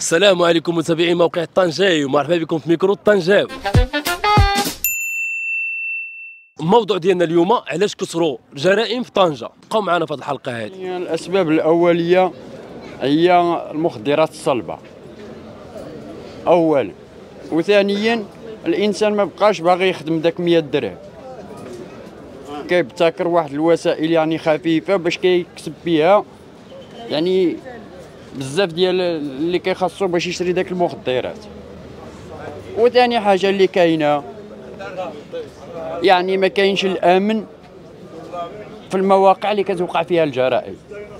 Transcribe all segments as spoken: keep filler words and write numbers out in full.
السلام عليكم متابعي موقع طنجاوي، ومرحبا بكم في ميكرو طنجاوي. الموضوع ديالنا اليوم علاش كثروا الجرائم في طنجة. بقاو معنا في هذه الحلقه هذه. الاسباب الاوليه هي المخدرات الصلبه اولا، وثانيا الانسان ما بقاش باغي يخدم داك مية درهم، كيبتكر واحد الوسائل يعني خفيفه باش كيكسب بها يعني بزاف ديال اللي كيخصو باش يشري داك المخدرات. وثاني حاجه اللي كاينه يعني ما كاينش الامن في المواقع اللي كتوقع فيها الجرائم.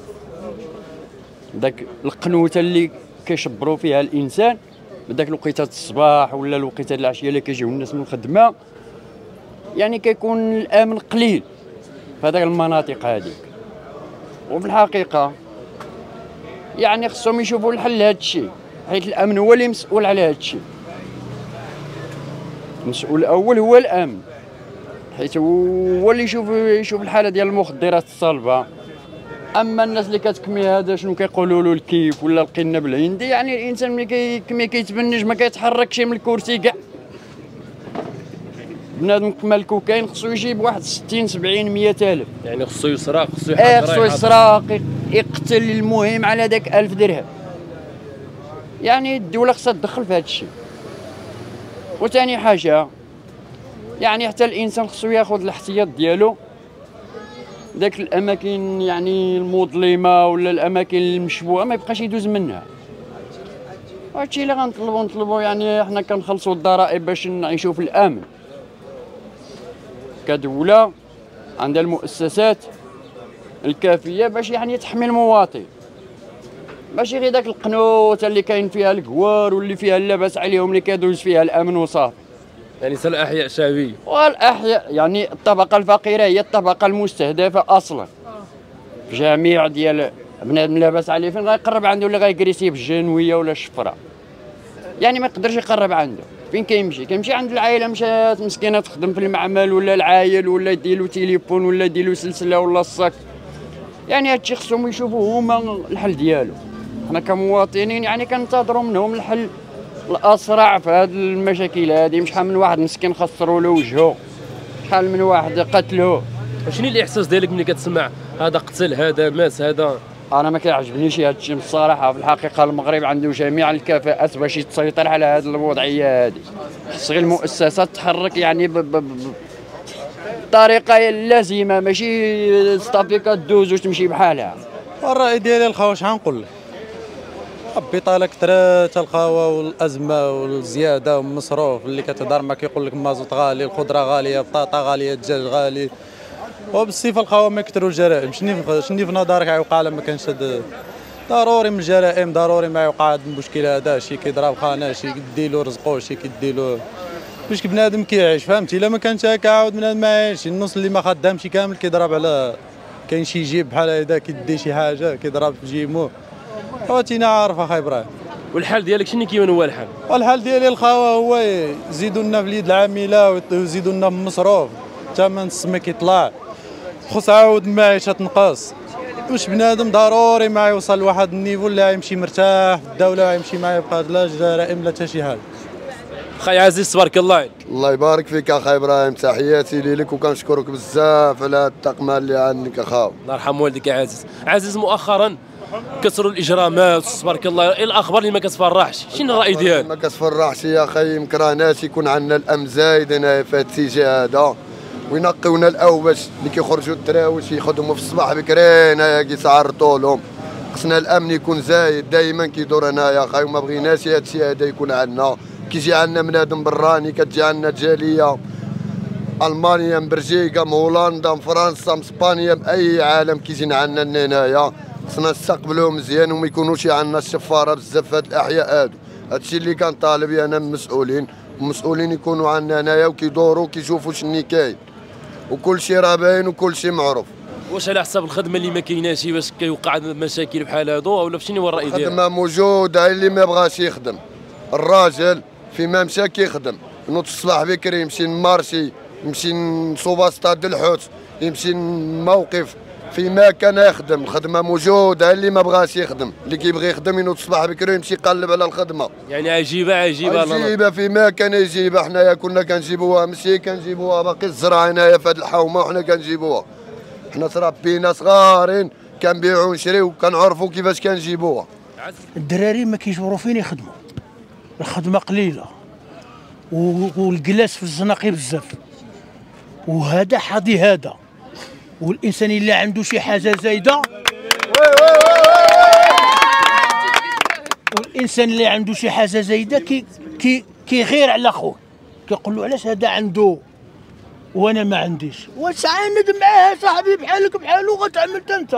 داك القنوته اللي كيشبروا فيها الانسان بداك الوقيته الصباح ولا الوقيته العشيه اللي كيجيو الناس من الخدمه، يعني كيكون الامن قليل في هذاك المناطق هذيك. وفي الحقيقه يعني خصهم يشوفوا الحل لهذا الشيء، حيت الامن هو اللي مسؤول على هذا الشيء. المسؤول الاول هو الامن، حيت هو اللي يشوف يشوف الحاله ديال المخدرات الصلبه. اما الناس اللي كتكمي هذا شنو كيقولوا له الكيف ولا القنب الهندي، يعني الانسان ملي كيكمي كيتبنج ما كيتحركش من الكرسي كاع. بنادم كما الكوكايين خصو يجيب واحد ستين سبعين مية الف، يعني خصو يسرق، خصو اه يحضر، خصو يسرق يقتل، المهم على داك ألف درهم. يعني الدوله خصها تدخل في هذا الشيء. وثاني حاجه يعني حتى الانسان خصو ياخذ الاحتياط ديالو، داك الاماكن يعني المظلمه ولا الاماكن المشبوهه ما يبقاش يدوز منها. هادشي اللي غنطلبوا نطلبوا يعني حنا كنخلصوا الضرائب باش نعيشوا في الامن. كدوله عندها المؤسسات الكافيه باش يعني تحمي المواطن، ماشي غير داك القنوته اللي كاين فيها الكوار واللي فيها اللبس عليهم اللي كيدوز فيها الامن وصافي. يعني حتى الاحياء شعبيه، والاحياء يعني الطبقه الفقيره هي الطبقه المستهدفه اصلا في جميع ديال بنادم لاباس عليه. فين غيقرب عنده اللي غيكريسي بالجنويه ولا الشفره؟ يعني ما يقدرش يقرب عنده. فين كيمشي؟ كيمشي عند العائله مشات مسكينه تخدم في المعمل ولا العايل ولا يديروا تليفون ولا يديروا سلسله ولا الصك. يعني هادشي خصهم يشوفوا هما الحل ديالو. حنا كمواطنين يعني كنتظروا منهم الحل الاسرع في هاد المشاكل هادي. شحال من واحد مسكين خسروا له وجهه، شحال من واحد قتلوه. شنو الاحساس ديالك ملي كتسمع هذا قتل هذا مات هذا؟ انا ما كيعجبنيش هذا الشيء بصراحه. في الحقيقه المغرب عنده جميع الكفاءات باش يسيطر على هذه الوضعيه هذه. خص غير المؤسسات تحرك يعني بالطريقه اللازمه، ماشي ستافي كدوز وتمشي بحالها. الراي ديالي الخاوه شحال نقول لك، البطاله كثرات، الخاوه والازمه والزياده والمصروف اللي كتهضر ما كيقول لك المازوت غالي، الخضره غاليه، البطاطا غاليه، الدجاج غالي. وبالصفه الخاوه ما يكثروا الجرائم. شنو شنو في نظرك غيوقع لما كانش ضروري من الجرائم؟ ضروري ما يوقع هذا المشكل هذا، شي كيضرب خانه، شي كيديلو رزقو، شي كيديلو باش بنادم كيعيش. فهمتي؟ الا ما كانش هكا عاود بنادم ما يعيش. النص اللي ما خدامش كامل كيضرب على، كاين شي جيب بحال هذا كيدي شي حاجه كيضرب في جيمو. خواتينا عارف اخاي ابراهيم. والحل ديالك شنو كيكون هو الحل؟ والحل ديالي الخاوه هو يزيدوا لنا في اليد العامله ويزيدوا لنا في المصروف، ثمن السمك يطلع، خص عاود المعيشه تنقص. واش بنادم ضروري ما يوصل لواحد النيفو اللي غيمشي مرتاح في الدوله ويمشي ما يبقى لا جرائم لا حتى شي حاجه. خاي عزيز تبارك الله عليك. الله يبارك فيك اخاي ابراهيم، تحياتي ليك وكنشكرك بزاف على هذا الطقمه اللي عندك اخاو. الله يرحم والديك يا عزيز. عزيز مؤخرا كثروا الاجرامات تبارك الله، ايه الاخبار اللي ما كتفرحش؟ شنو الراي ديالك؟ ما كتفرحش يا اخي، مكرهناش يكون عندنا الامن زايد هنا في هذا الاتجاه هذا، وينقيونا الاوباش اللي كيخرجوا الدراويش يخدموا في الصباح بكري هنايا كيتعرضوا لهم. خصنا الامن يكون زايد دائما كيدور هنايا اخاي، وما بغيناش هذا الشيء هذا يكون عندنا. كيجي عندنا بنادم براني، كتجي عندنا جاليه المانيا، من بلجيكا، من هولندا، من فرنسا، من اسبانيا، من اي عالم كيجينا عندنا هنايا. خصنا نستقبلوهم مزيان وما يكونوش عندنا الشفاره بزاف في هاد الاحياء هادو. هادشي اللي كنطالب انا من المسؤولين، المسؤولين يكونوا عندنا هنايا وكيدوروا كيشوفوا شنو كاين، وكل شيء راه باين وكل شيء معروف. واش على حساب الخدمه اللي ما كايناش باش كيوقع مشاكل بحال هادو، ولا شنو هو الراي ديالك؟ الخدمه موجوده، اللي ما بغاش يخدم الراجل فيما مشى كيخدم، ينوض الصباح بكري يمشي للمارشي، يمشي لسوباسطاد الحوت، يمشي للموقف فيما كان يخدم، الخدمه موجوده، اللي ما بغاش يخدم، اللي كيبغي يخدم ينوض الصباح بكري يمشي يقلب على الخدمه. يعني عجيبه عجيبه عجيبه فيما كان يجيبها، حنايا كنا كنجيبوها ماشي كنجيبوها باقي الزرع هنايا في هذه الحومه وحنا كنجيبوها. حنا تربينا صغارين كنبيعوا ونشريو وكنعرفوا كيفاش كنجيبوها. الدراري ما كيجبروا فين يخدموا، الخدمه قليله والجلاس في الزناقي بزاف، وهذا حاضي هذا، والانسان اللي عنده شي حاجه زايده والانسان اللي عنده شي حاجه زايده كي كي كيغير على خوه، كيقول له علاش هذا عنده وانا ما عنديش، واش عاند معاه صاحبي بحالك بحالو غتعمل حتى انت.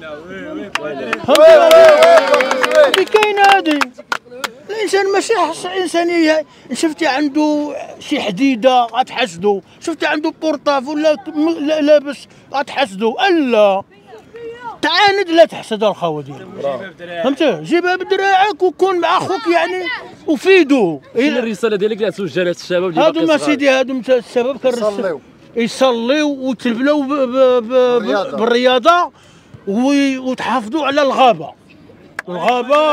هذه كاينه هذه. الانسان ماشي انسانيه، شفتي عنده شي حديده غتحسدو، شفتي عنده بورطاف ولا لابس غتحسدو، الا تعاند لا تحسد الخاوه ديالك. فهمتي؟ جيبها بدراعك وكون مع خوك يعني وفيدو. شنو الرساله ديالك اللي توجه للشباب اللي هادو ما سيدي هادو الشباب كنرسل يصليو ويتلبلوا بالرياضه وتحافظوا على الغابه. الغابه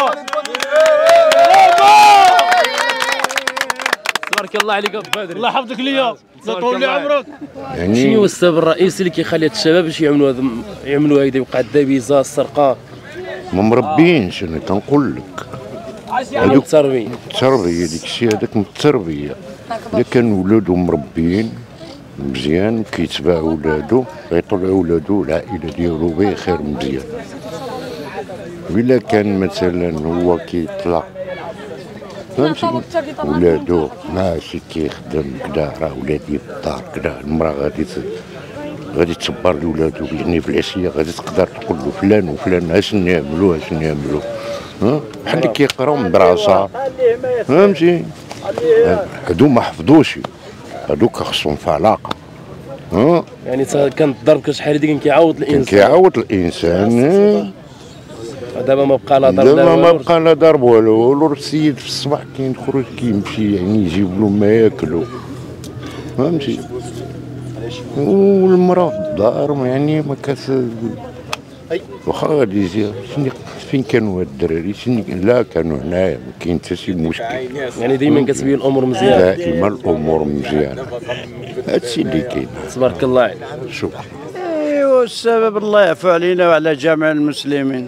تبارك الله عليك ابو بدر، الله يحفظك ليا، الله يطول لي عمرك. يعني شنو هو السبب الرئيسي اللي كيخلي هاد الشباب باش يعملوا هذا يعملوا هيدا يوقع الدبيزه السرقه؟ ما مربيينش، انا كنقول لك يعني التربيه التربيه ديك الشيء هذاك من التربيه. الا كان ولادو مربيين مزيان كيتبع ولادو غيطلعوا ولادو العائله ديالو بخير مزيان. وإلا كان مثلا هو كيطلع فهمتي ولادو ماشي كيخدم كدا، راه ولادي في الدار كدا، المراه غادي غادي تبر لولادو يعني في العشيه غادي تقدر تقول له فلان وفلان اش نعملوا اش نعملوا، ها بحال اللي كيقراو مدرسه فهمتي. هادو ما حفظوش، هادوك خصهم في علاقه. ها يعني كان الضرب كشحال هذيك كان كيعوض الانسان، كان كيعوض الانسان. دابا ما بقى لا ضرب، دابا ما بقى لا ضرب والو والو. السيد في الصباح كيخرج كيمشي يعني يجيب له ما ياكلو فهمتي، والمراه في الدار يعني ما كاس واخا غادي يجي. فين كانوا هاد الدراري؟ لا كانوا هنايا، ما كاين حتى شي مشكل. يعني ديما كتبين الامور مزيانه، دائما الامور مزيانه. هادشي اللي كاين. تبارك الله عليك. شكرا. ايوا السبب الله يعفو علينا وعلى جميع المسلمين.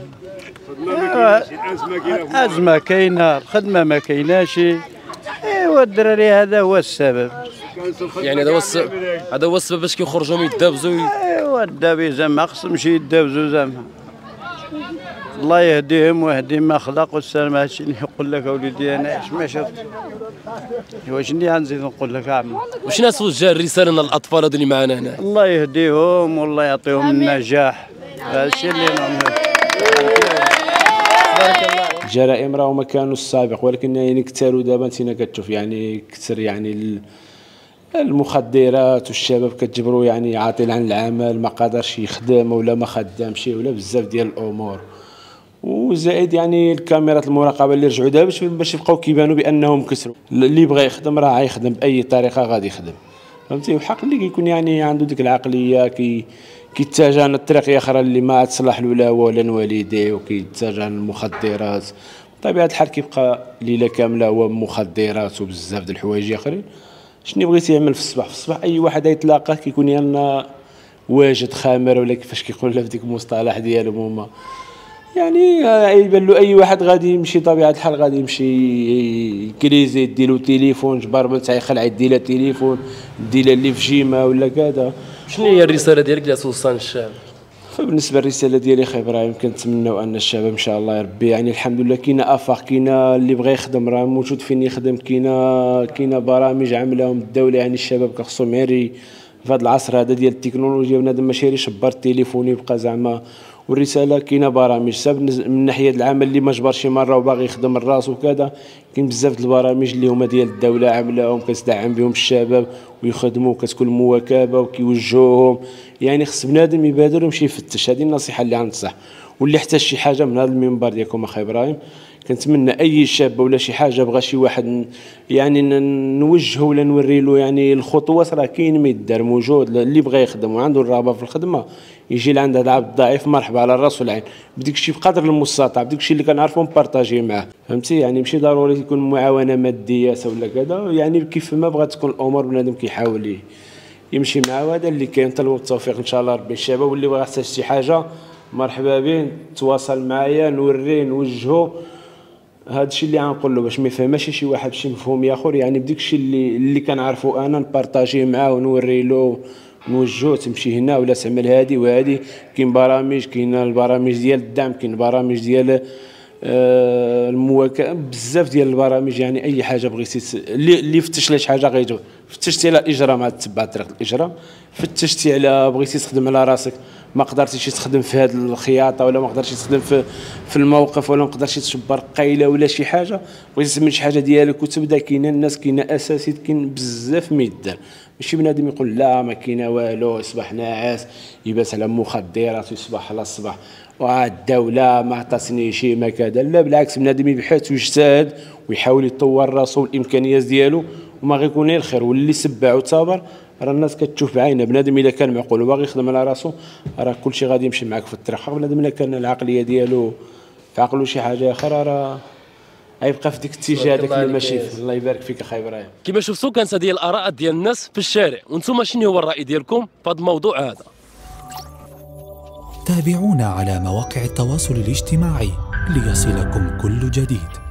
أزمة كاينة، الخدمة ما كايناش، ايوا الدراري هذا هو السبب. يعني هذا هو السبب، هذا هو السبب باش كيخرجوا يتدابزوا. ايوا الدابيزه ما خصهمش يدابزوا زعما. الله يهديهم ويهدي ما خلق والسلام. هادشي اللي نقول لك اوليدي انا اش ما شفت. واش اللي غنزيد نقول لك عمي؟ واش ناس توجه الرساله للاطفال هذو اللي معنا هنا؟ الله يهديهم والله يعطيهم النجاح. هادشي اللي نعمل. الجرائم راهو ما كانوا السابق، ولكن يعني كثروا دابا. انت كتشوف يعني كثر يعني المخدرات والشباب كتجبروا يعني عاطل عن العمل، ما قادرش يخدم ولا ما خدامش ولا بزاف ديال الامور. وزائد يعني الكاميرات المراقبه اللي رجعوا دابا باش يبقاو كيبانوا بانهم كسروا. اللي بغى يخدم راه غيخدم باي طريقه غادي يخدم فهمتي. وحق اللي كيكون يعني عنده ديك العقليه كي كيتجه للطريق اخرى اللي ما تصلح له لا هو ولا والديه، وكيتجه للمخدرات بطبيعه الحال كيبقى ليله كامله هو مخدرات وبزاف د الحوايج اخرين. شنو بغيتي يعمل في الصباح؟ في الصباح اي واحد يتلاقاه كيكون يانا واجد خامر ولا كيفاش كيقول لها في ديك المصطلح ديالهم هما. يعني يبان له اي واحد غادي يمشي طبيعه الحال غادي يمشي كريزي يديلو تليفون جبار بنت يخلع يديلها تليفون يديلها اللي في جيمه ولا كذا. شنو هي الرساله ديالك اللي توصل للشعب؟ فبالنسبه للرساله ديالي اخي ابراهيم كنتمناو ان الشباب ان شاء الله يا ربي يعني الحمد لله كاينه افاق، كاينه اللي بغى يخدم راه موجود فين يخدم، كاينه كاينه برامج عاملاهم الدوله. يعني الشباب كخصهم غير في هذا العصر هذا ديال التكنولوجيا بنادم ماشي غير يشبر التليفون يبقى زعما. والرساله كاينه برامج سب من ناحيه العمل اللي ما جبر شي مره وباغي يخدم الراس وكذا، كاين بزاف د البرامج اللي هما ديال الدوله عاملاهم كتدعم بهم الشباب ويخدموا كتكون مواكبه وكيوجهوهم. يعني خص بنادم يبادر ويمشي يفتش. هذه النصيحه اللي غنصح. واللي احتاج شي حاجه من هذا المنبر ديالكم اخي ابراهيم كنتمنى اي شاب ولا شي حاجه بغى شي واحد يعني نوجهه ولا نوري له يعني الخطوات راه كاين ما يدار موجود. اللي بغى يخدم وعنده الرغبه في الخدمه يجي لعند هذا العبد الضعيف مرحبا على الراس والعين، بديك الشيء بقدر المستطاع، بديك الشيء اللي كنعرفو نبارطاجي معاه، فهمتي؟ يعني ماشي ضروري يكون معاونه ماديه ولا كذا، يعني كيف ما بغات تكون الامور بنادم كيحاول يمشي معاه. وهذا اللي كاين. نطلبوا التوفيق ان شاء الله ربي الشباب، واللي بغى يحتاج شي حاجه مرحبا به، تواصل معايا نوريه نوجهه. هذا الشيء اللي غنقول له باش ما يفهمش شي واحد شي مفهوم اخر، يعني بديك الشيء اللي اللي كنعرفو انا نبارطاجيه معاه ونوري له نوجهه تمشي هنا ولا تعمل هذه وهذه. كاين برامج، كاين البرامج ديال الدعم، كاين برامج ديال آه المواكبه، بزاف ديال البرامج. يعني اي حاجه بغيتي اللي اللي فتش لك حاجه غيجاوب. فتشتي على الاجراء ما تتبع طريق الاجراء، فتشتي على بغيتي تخدم على راسك ما قدرتيش تخدم في هذه الخياطه ولا ما قدرتيش تخدم في في الموقف ولا ما قدرتيش تشبر قيله ولا شي حاجه، بغيتي تعمل شي حاجه ديالك وتبدا، كاينه الناس، كاينه اساسيات، كاين بزاف ما يدار. ماشي بنادم يقول لا ما كاينه والو، يصبح ناعس يبات على مخدرات ويصبح على الصباح والدوله ما عطاتني شي ما كذا. لا بالعكس، بنادم يبحث ويجتهد ويحاول يطور راسو والامكانيات ديالو وما غيكون غير الخير. واللي سبع وصابر راه الناس كتشوف بعينها. بنادم الا كان معقول وباغي يخدم على راسو راه كلشي غادي يمشي معاك في الطريق. بنادم الا كان العقليه ديالو في عقلو شي حاجه اخرى راه غيبقى في ديك الاتجاه داك اللي ماشي. الله يبارك فيك اخي ابراهيم. كما شفتوا كانت هذه الاراء ديال الناس في الشارع، وانتم شنو هو الراي ديالكم في هذا الموضوع هذا؟ تابعونا على مواقع التواصل الاجتماعي ليصلكم كل جديد.